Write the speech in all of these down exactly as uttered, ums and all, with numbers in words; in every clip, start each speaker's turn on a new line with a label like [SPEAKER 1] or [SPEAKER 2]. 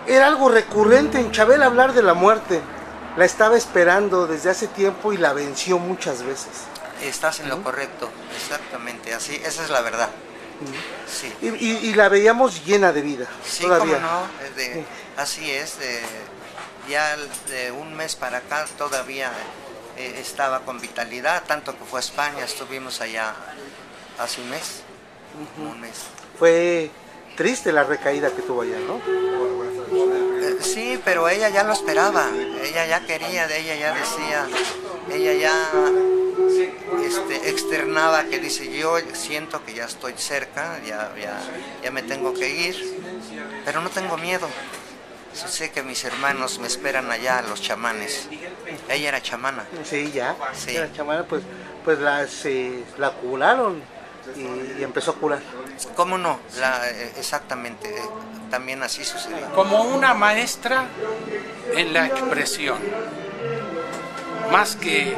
[SPEAKER 1] Era algo recurrente en Chabela hablar de la muerte. La estaba esperando desde hace tiempo y la venció muchas veces.
[SPEAKER 2] Estás en lo
[SPEAKER 1] ¿Mm?
[SPEAKER 2] correcto, exactamente, así, esa es la verdad.
[SPEAKER 1] ¿Mm?
[SPEAKER 2] Sí.
[SPEAKER 1] Y, y, y la veíamos llena de vida.
[SPEAKER 2] Sí,
[SPEAKER 1] todavía.
[SPEAKER 2] cómo no, de,
[SPEAKER 1] Sí.
[SPEAKER 2] así es, de, ya de un mes para acá todavía eh, estaba con vitalidad, tanto que fue a España, estuvimos allá hace un mes, uh-huh. un mes.
[SPEAKER 1] Fue triste la recaída que tuvo allá, ¿no?
[SPEAKER 2] Eh, sí, pero ella ya lo esperaba, ella ya quería, ella ya decía, ella ya este, externaba que dice, yo siento que ya estoy cerca, ya, ya, ya me tengo que ir, pero no tengo miedo. Sé que mis hermanos me esperan allá, los chamanes. Ella era chamana.
[SPEAKER 1] Sí, ya.
[SPEAKER 2] Sí.
[SPEAKER 1] Era chamana, pues, pues las, eh, la curaron y, y empezó a curar.
[SPEAKER 2] ¿Cómo no? La, exactamente. También así sucedió.
[SPEAKER 3] Como una maestra en la expresión. Más que,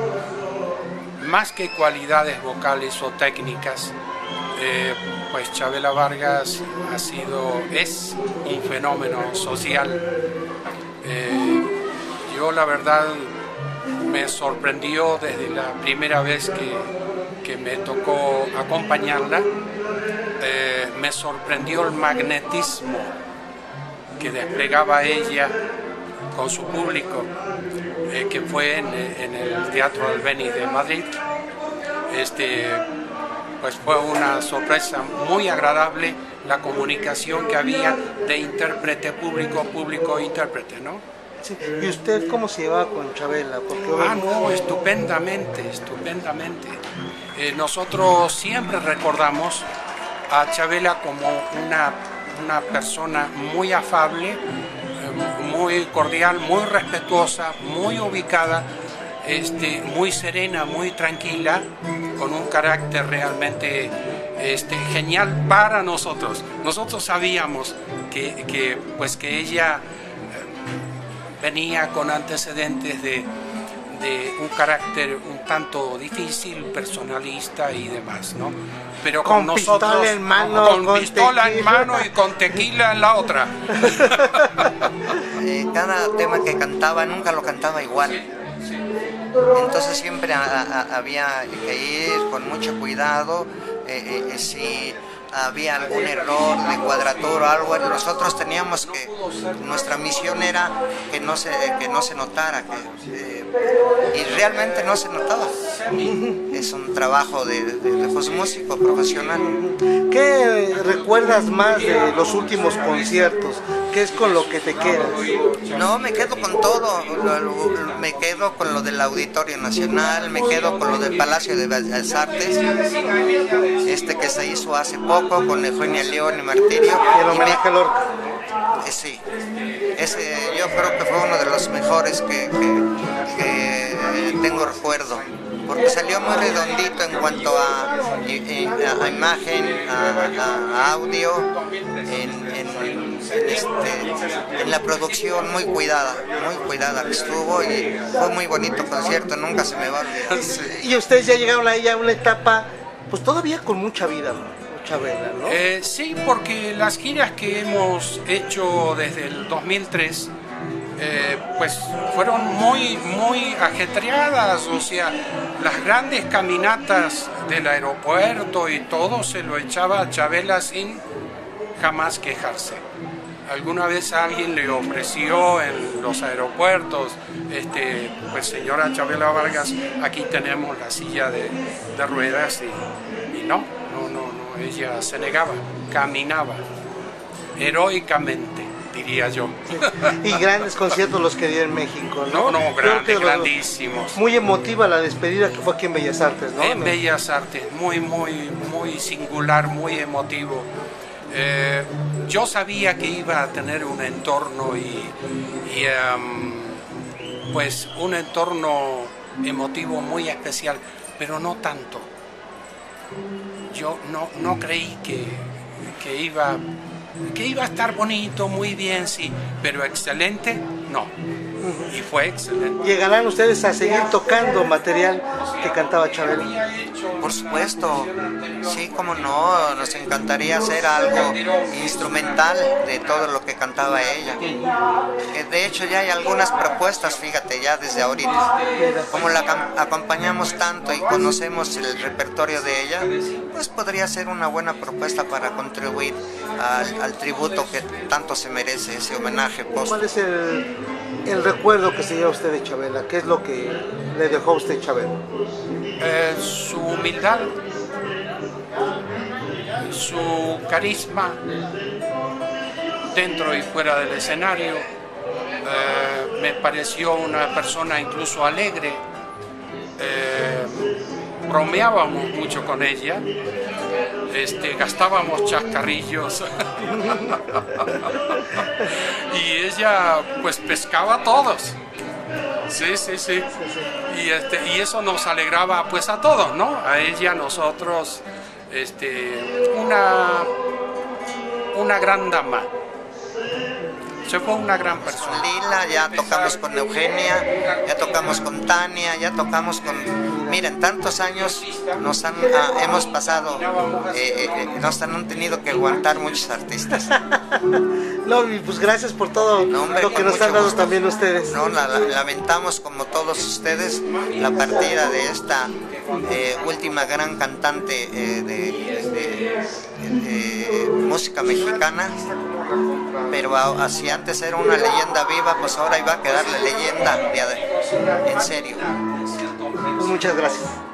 [SPEAKER 3] más que cualidades vocales o técnicas, eh, pues Chabela Vargas ha sido, es un fenómeno social. Eh, yo la verdad me sorprendió desde la primera vez que, que me tocó acompañarla, eh, me sorprendió el magnetismo que desplegaba ella con su público, eh, que fue en, en el Teatro Albéniz de Madrid. Este, pues fue una sorpresa muy agradable la comunicación que había de intérprete público, público intérprete, ¿no?
[SPEAKER 1] Sí. ¿Y usted cómo se llevaba con Chabela? Porque
[SPEAKER 3] ah, no, estupendamente, estupendamente. Eh, nosotros siempre recordamos a Chabela como una, una persona muy afable, eh, muy cordial, muy respetuosa, muy ubicada, este, muy serena, muy tranquila, con un carácter realmente este, genial para nosotros. Nosotros sabíamos que, que, pues, que ella eh, venía con antecedentes de, de un carácter un tanto difícil, personalista y demás, ¿no? Pero con,
[SPEAKER 1] con
[SPEAKER 3] nosotros,
[SPEAKER 1] pistola en mano,
[SPEAKER 3] con,
[SPEAKER 1] con
[SPEAKER 3] pistola
[SPEAKER 1] tequila.
[SPEAKER 3] en mano y con tequila en la otra.
[SPEAKER 2] Eh, cada tema que cantaba nunca lo cantaba igual. Entonces siempre a, a, había que ir con mucho cuidado, eh, eh, si había algún error de cuadratura o algo, nosotros teníamos que, nuestra misión era que no se, que no se notara, que, eh, y realmente no se notaba. Es un trabajo de, de, de pues, músico profesional.
[SPEAKER 1] ¿Qué recuerdas más de los últimos conciertos? ¿Qué es con lo que te quedas?
[SPEAKER 2] No, me quedo con todo, me quedo con lo del Auditorio Nacional, me quedo con lo del Palacio de Bellas Artes, este que se hizo hace poco con Eugenia León y Martirio.
[SPEAKER 1] Y el homenaje a Lorca.
[SPEAKER 2] Eh, sí, ese yo creo que fue uno de los mejores que, que, que tengo recuerdo, porque salió muy redondito en cuanto a, a, a imagen, a, a audio, en, en, en, este, en la producción muy cuidada, muy cuidada que estuvo, y fue muy bonito concierto, nunca se me va a olvidar.
[SPEAKER 1] Y ustedes ya llegaron ahí a una etapa, pues todavía con mucha vida, ¿no? Chabela, ¿no?
[SPEAKER 3] Eh, sí, porque las giras que hemos hecho desde el dos mil tres eh, pues fueron muy, muy ajetreadas, o sea, las grandes caminatas del aeropuerto y todo se lo echaba a Chabela sin jamás quejarse. Alguna vez alguien le ofreció en los aeropuertos, este, pues señora Chabela Vargas, aquí tenemos la silla de, de ruedas, y, y no, no, no, no, ella se negaba, caminaba, heroicamente, diría yo.
[SPEAKER 1] Sí. Y grandes conciertos los que dio en México,
[SPEAKER 3] No,
[SPEAKER 1] ¿no?
[SPEAKER 3] no, grandes, grandísimos.
[SPEAKER 1] Muy emotiva la despedida que fue aquí en Bellas Artes, ¿no?
[SPEAKER 3] En Bellas Artes, muy, muy, muy singular, muy emotivo. Eh, yo sabía que iba a tener un entorno y, y um, pues un entorno emotivo muy especial, pero no tanto. Yo no, no creí que, que, iba, que iba a estar bonito, muy bien, sí, pero excelente, no. y fue excelente.
[SPEAKER 1] ¿Llegarán ustedes a seguir tocando material que cantaba Chabela?
[SPEAKER 2] Por supuesto, sí, como no, nos encantaría hacer algo instrumental de todo lo que cantaba ella. Eh, De hecho ya hay algunas propuestas, fíjate, ya desde ahorita. Como la cam- acompañamos tanto y conocemos el repertorio de ella, pues podría ser una buena propuesta para contribuir al, al tributo que tanto se merece, ese homenaje
[SPEAKER 1] ¿Cuál
[SPEAKER 2] póstumo.
[SPEAKER 1] es el, el recuerdo que se lleva usted de Chabela? ¿Qué es lo que le dejó a usted Chabela?
[SPEAKER 3] Eh, su humildad, su carisma dentro y fuera del escenario, eh, me pareció una persona incluso alegre. Eh, bromeábamos mucho con ella, este, gastábamos chascarrillos y ella pues pescaba a todos. Sí, sí, sí. Y, este, y eso nos alegraba pues a todos, ¿no? A ella, a nosotros, este, una, una gran dama. Se fue una gran persona.
[SPEAKER 2] Lila, ya tocamos con Eugenia, ya tocamos con Tania, ya tocamos con... Miren, tantos años nos han, ah, hemos pasado, eh, eh, nos han tenido que aguantar muchos artistas.
[SPEAKER 1] No, y pues gracias por todo
[SPEAKER 2] No, hombre,
[SPEAKER 1] lo que
[SPEAKER 2] con
[SPEAKER 1] nos
[SPEAKER 2] mucho
[SPEAKER 1] han dado
[SPEAKER 2] gusto.
[SPEAKER 1] también ustedes.
[SPEAKER 2] No, la- la- lamentamos como todos ustedes la partida de esta eh, última gran cantante eh, de, de- de- de música mexicana, pero a- así antes era una leyenda viva, pues ahora iba a quedar la leyenda de- en serio.
[SPEAKER 1] Pues muchas gracias.